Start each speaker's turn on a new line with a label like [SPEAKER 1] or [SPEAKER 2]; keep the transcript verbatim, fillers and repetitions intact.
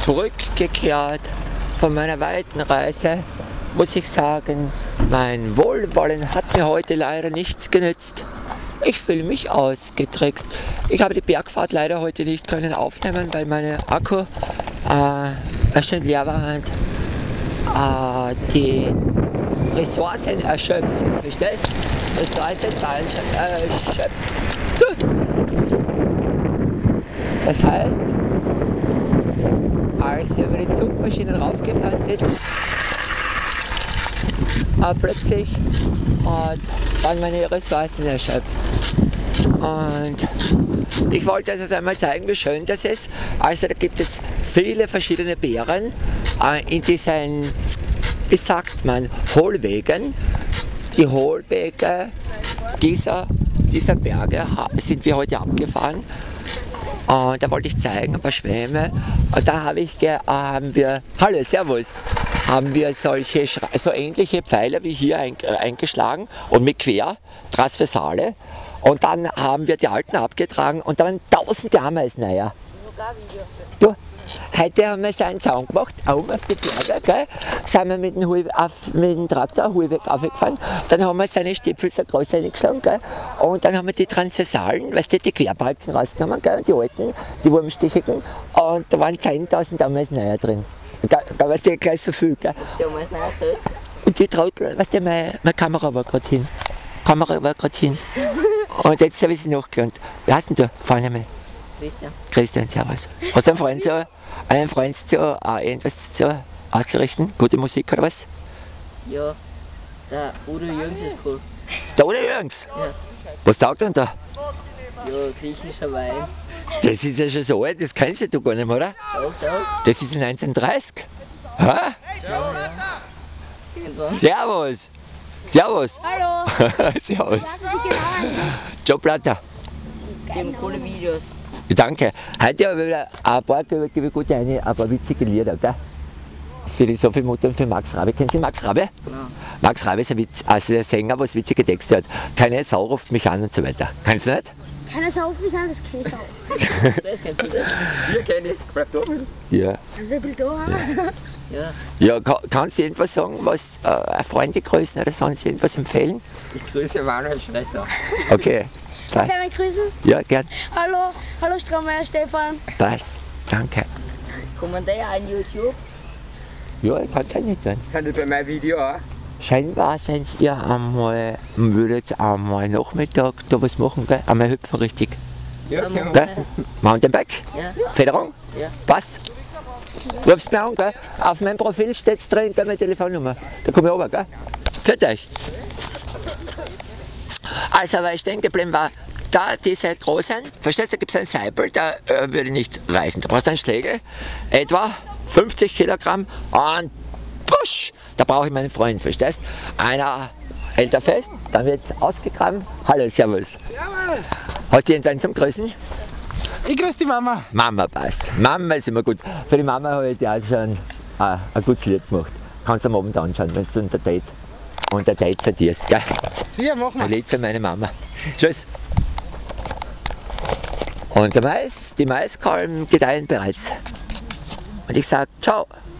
[SPEAKER 1] zurückgekehrt von meiner weiten Reise, muss ich sagen, mein Wohlwollen hat mir heute leider nichts genützt. Ich fühle mich ausgetrickst. Ich habe die Bergfahrt leider heute nicht können aufnehmen, weil meine Akku äh, schon leer war und äh, die Ressourcen erschöpft. Verstehst? Ressourcen waren schon erschöpft. Das heißt, als wir über die Zugmaschinen raufgefahren sind, äh, plötzlich äh, waren meine Ressourcen erschöpft. Und ich wollte also einmal zeigen, wie schön das ist. Also da gibt es viele verschiedene Beeren äh, in diesen, wie sagt man, Hohlwegen. Die Hohlwege dieser, dieser Berge sind wir heute abgefahren. Und da wollte ich zeigen, ein paar Schwämme. Und da habe ich, äh, haben wir, hallo, servus, haben wir solche, so ähnliche Pfeiler wie hier eingeschlagen und mit quer, Transversale. Und dann haben wir die alten abgetragen und da waren tausende Ameiseneier. Du, heute haben wir so einen Zaun gemacht, oben auf die Berge, gell? Sind wir mit dem, Hui, auf, mit dem Traktor Hohlweg aufgefahren, dann haben wir seine Stipfel so groß eingeschlagen, gell? Und dann haben wir die Transversalen, weißt du, die Querbalken rausgenommen, gell? Die alten, die wurmstichigen, und da waren zehntausend Ameiseneier drin. Da war es gleich so viel, gell? Und die Trottel, weißt du, meine, meine Kamera war gerade hin. Kamera war gerade hin. Und jetzt habe ich sie nachgelernt. Wie heißt denn du? Vorne mal.
[SPEAKER 2] Christian.
[SPEAKER 1] Christian, servus. Hast du einen Freund zu, einen Freund zu äh, irgendwas zu, auszurichten? Gute Musik oder was?
[SPEAKER 2] Ja, der Udo Jürgens ist cool.
[SPEAKER 1] Der Udo Jürgens?
[SPEAKER 2] Ja.
[SPEAKER 1] Was taugt denn da?
[SPEAKER 2] Ja, griechischer Wein.
[SPEAKER 1] Das ist ja schon so alt, das kennst du gar nicht mehr, oder?
[SPEAKER 2] Doch, doch.
[SPEAKER 1] Das ist neunzehnhundertdreißig. Ha?
[SPEAKER 2] Ja, ja. Irgendwann.
[SPEAKER 1] Servus. Servus.
[SPEAKER 3] Hallo!
[SPEAKER 1] Servus.
[SPEAKER 3] Was Sie genau eigentlich?
[SPEAKER 1] Joe Platter.
[SPEAKER 2] Sie haben coole Videos.
[SPEAKER 1] Danke. Heute habe ich wieder ein paar, gebe ich gute eine, ein paar witzige Lieder, gell? Für die Sophie Mutter und für Max Rabe. Kennen Sie Max Rabe?
[SPEAKER 2] Ja.
[SPEAKER 1] Max Rabe ist ein, Witz, also ein Sänger, was witzige Texte hat. Keine Sau ruft mich an und so weiter. Kennst du nicht?
[SPEAKER 3] Keiner sauft mich an, das kenne ich auch.
[SPEAKER 2] Das kennst du nicht?
[SPEAKER 4] Hier kenne ich es, bleib da.
[SPEAKER 1] Ja.
[SPEAKER 3] Also ein Bild da haben.
[SPEAKER 2] Ja.
[SPEAKER 1] Ja, kann, kannst du irgendwas sagen, was äh, eine Freunde grüßen oder sonst irgendwas empfehlen?
[SPEAKER 4] Ich grüße Manuel Schreiter.
[SPEAKER 1] Okay. Passt.
[SPEAKER 3] Darf ich grüßen?
[SPEAKER 1] Ja, gern.
[SPEAKER 3] Hallo, hallo Strohmeier Stefan.
[SPEAKER 1] Passt. Danke.
[SPEAKER 2] Kommen die auch an YouTube?
[SPEAKER 1] Ja, ich kann es auch nicht tun.
[SPEAKER 4] Kann ich bei meinem Video auch?
[SPEAKER 1] Scheinbar, wenn ihr einmal würdet einmal Nachmittag da was machen, gell? Einmal hüpfen richtig.
[SPEAKER 4] Ja, können wir.
[SPEAKER 1] Gell? Mountainbike?
[SPEAKER 2] Ja.
[SPEAKER 1] Federung?
[SPEAKER 2] Ja.
[SPEAKER 1] Passt. Rufst mir an, gell? Auf meinem Profil steht es drin, gell, meine Telefonnummer. Da komme ich runter, gell? Für euch. Also, weil ich stehen geblieben war, da diese großen, verstehst du, da gibt es einen Seipel, der äh, würde nicht reichen. Da brauchst du einen Schlägel, etwa fünfzig Kilogramm und push, da brauche ich meinen Freund, verstehst du? Einer hält er fest, dann wird ausgegraben. Hallo, servus.
[SPEAKER 4] Servus!
[SPEAKER 1] Hast du irgendwann zum Grüßen?
[SPEAKER 4] Ich grüße die Mama.
[SPEAKER 1] Mama passt. Mama ist immer gut. Für die Mama habe ich dir auch schon äh, ein gutes Lied gemacht. Kannst du am Abend anschauen, wenn du unter Date, unter Date verdienst. Gell?
[SPEAKER 4] Sicher, mach
[SPEAKER 1] Ein
[SPEAKER 4] mal.
[SPEAKER 1] Lied für meine Mama. Tschüss. Und der Mais, die Maiskolben gedeihen bereits. Und ich sage ciao.